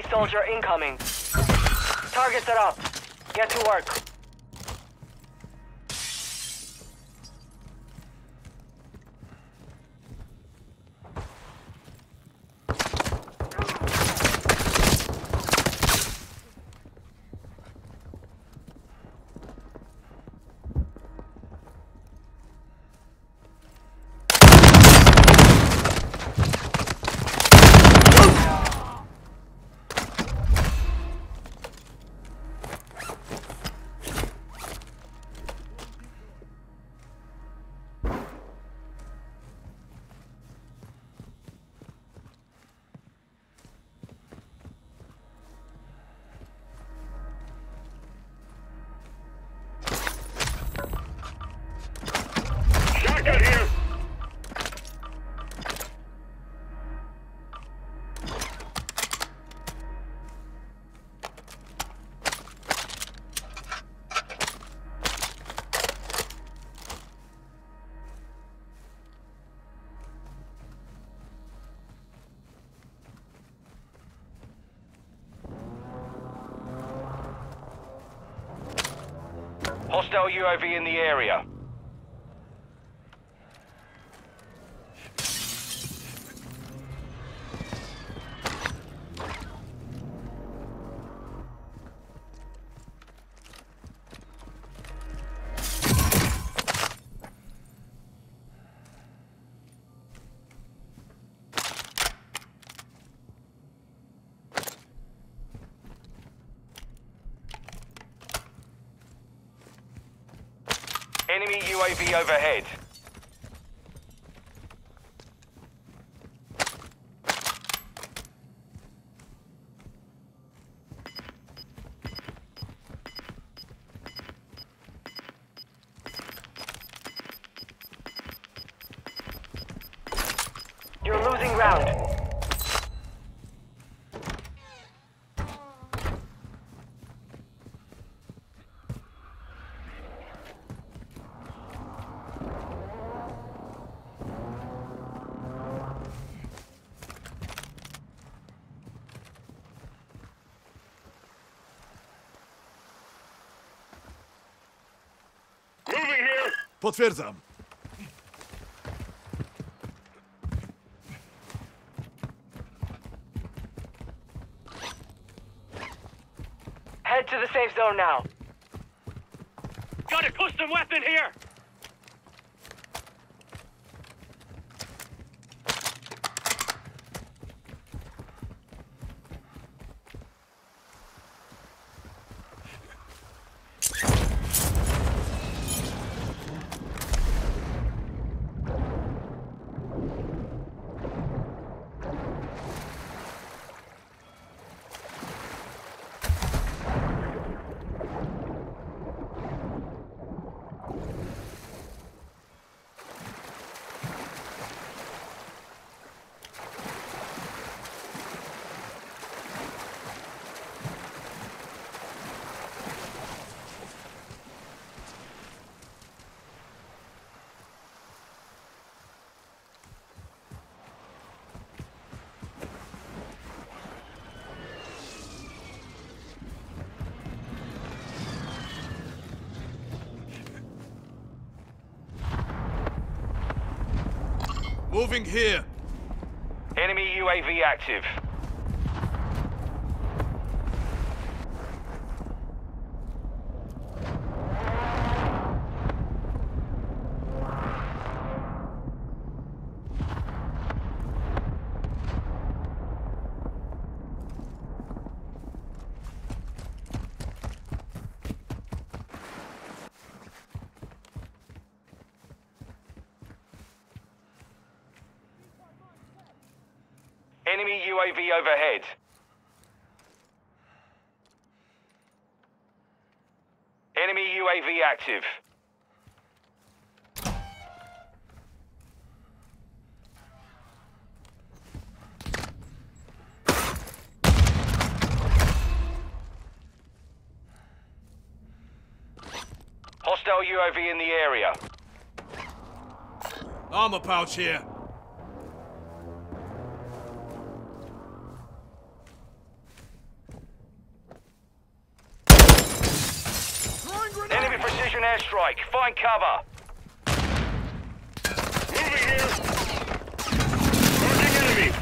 Enemy soldier incoming. Targets are up. Get to work. Hostile UAV in the area. Enemy UAV overhead. You're losing ground. Potwierdzam. Head to the safe zone now. Got a custom weapon here! Moving here. Enemy UAV active. Enemy UAV overhead. Enemy UAV active. Hostile UAV in the area. Armor pouch here. precision airstrike. Find cover. Moving here. Marking enemy.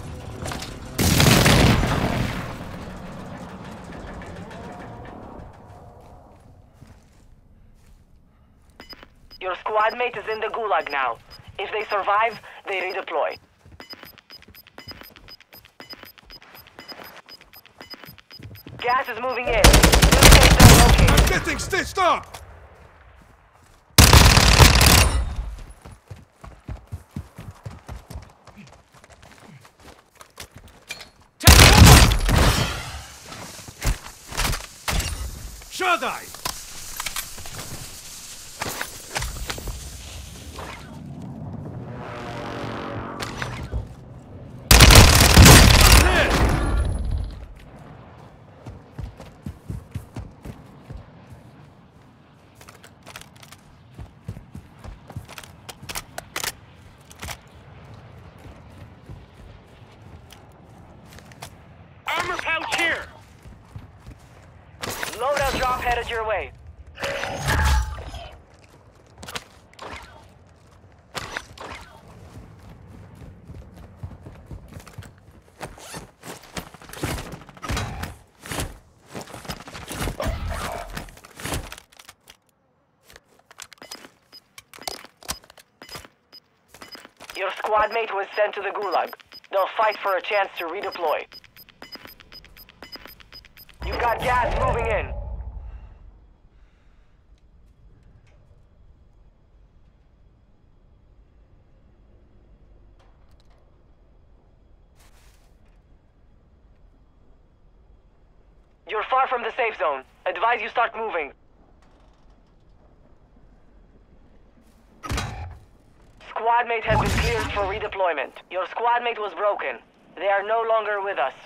Your squad mate is in the gulag now. If they survive, they redeploy. Gas is moving in. New safe zone located. I'm getting stitched up! Shadai! Armor pouch here. Loadout drop headed your way. Your squad mate was sent to the gulag. They'll fight for a chance to redeploy. You got gas moving in. You're far from the safe zone. Advise you start moving. Squad mate has been cleared for redeployment. Your squad mate was broken. They are no longer with us.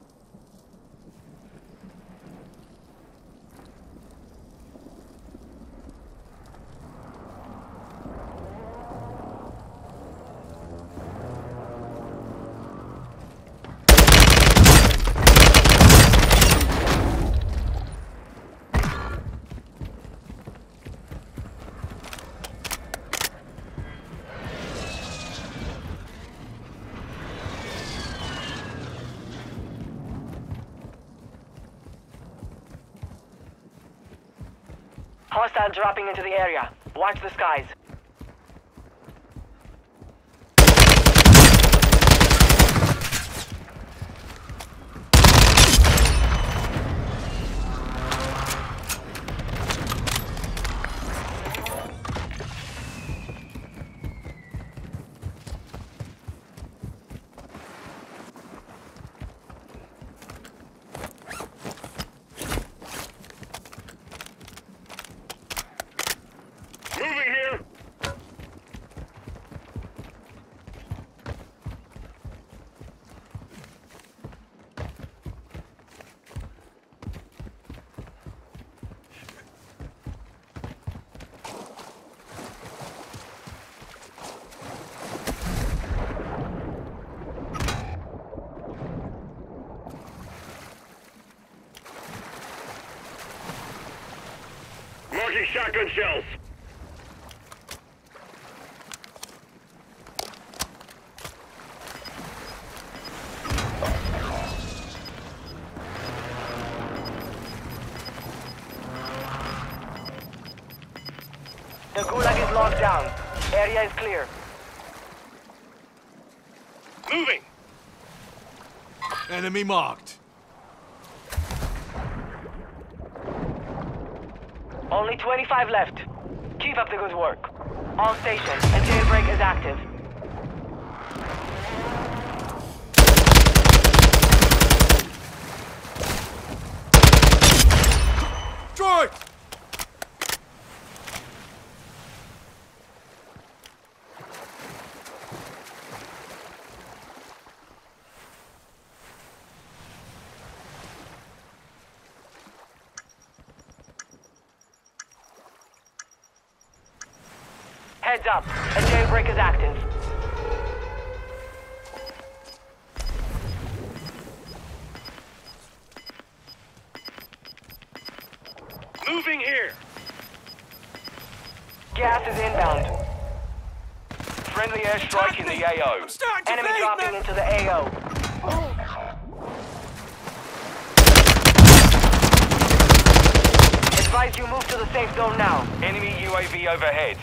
Hostile dropping into the area. Watch the skies. Moving here. Marking shotgun shells. The gulag is locked down. Area is clear. Moving. Enemy marked. Only 25 left. Keep up the good work. All stations, a jailbreak is active. Strike! Heads up, a jailbreak is active. Moving here. Gas is inbound. Friendly airstrike in the AO. I'm starting to Enemy fade, dropping man. into the AO. Advise you move to the safe zone now. Enemy UAV overhead.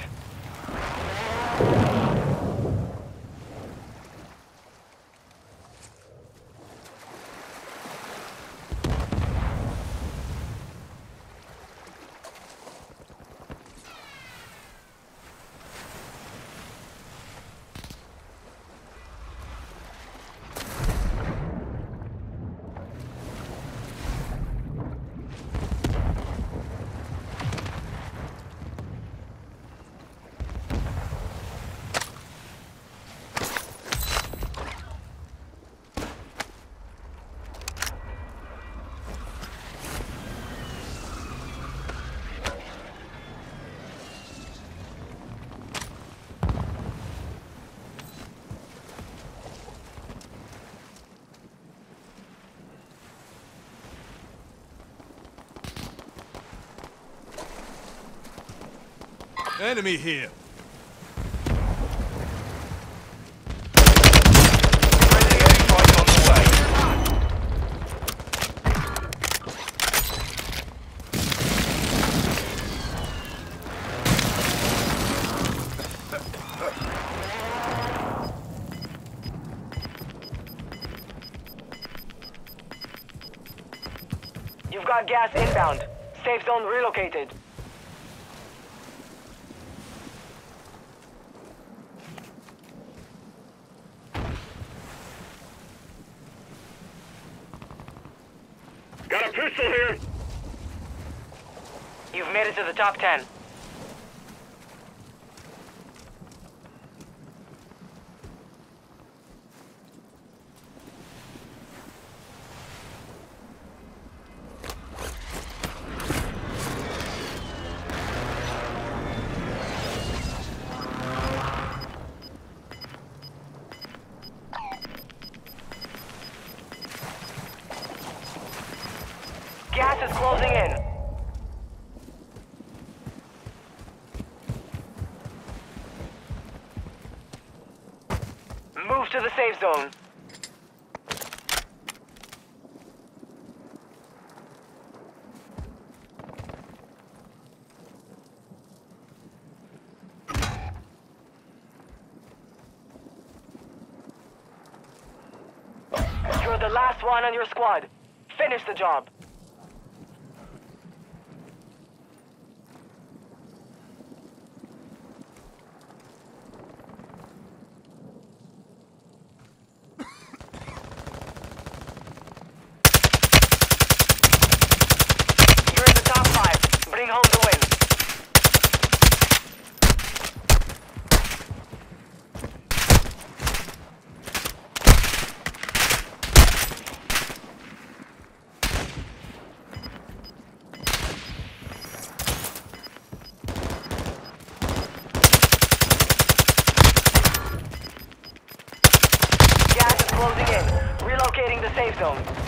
Enemy here. Friendly airstrike on the way. You've got gas inbound. Safe zone relocated. Got a pistol here. You've made it to the top 10. Gas is closing in. Move to the safe zone. You're the last one on your squad. Finish the job. You're in the top 5. Bring home the win. Gas is closing in. Relocating the safe zone.